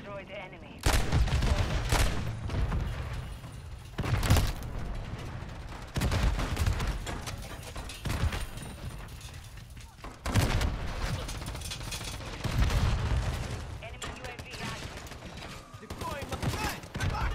destroy the enemy. Enemy UAV active. Deploying my friend! Come back!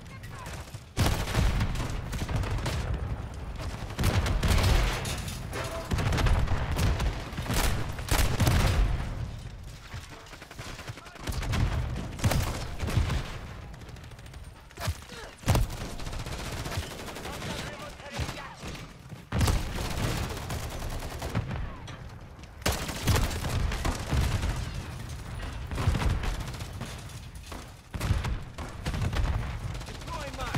Deploying mine!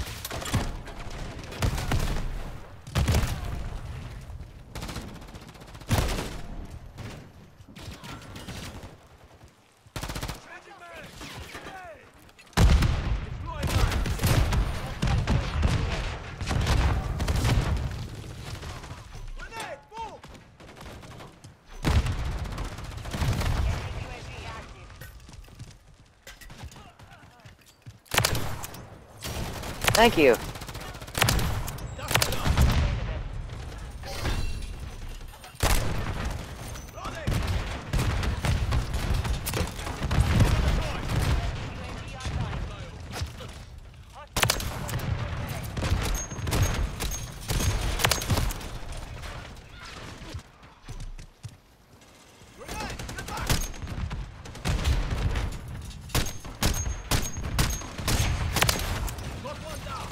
Changing mag! Hey! Deploying mine! Grenade! Move! Enemy UAV active. Thank you. Dust it up! Loading! UAV online. Grenade! Get back! Got one down!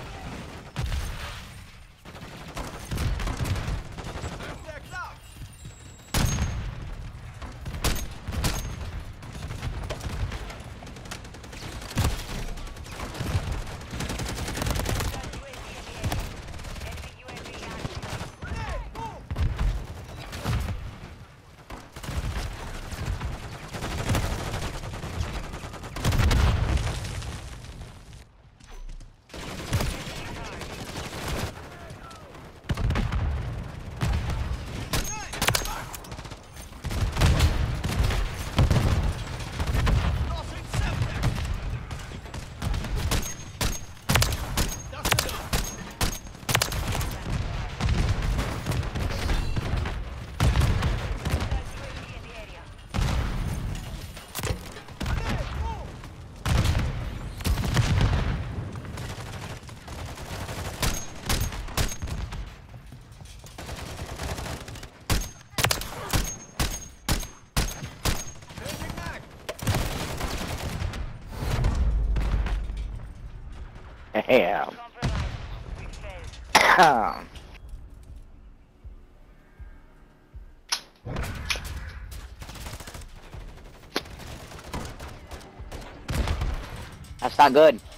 Airflex out! Enemy UAV active. Grenade! Move! Grenade! Get back! Crossing Semtex! Dust it up! UAV in the area. Grenade! Move! Changing mag! Damn. Compromised. We failed. That's not good.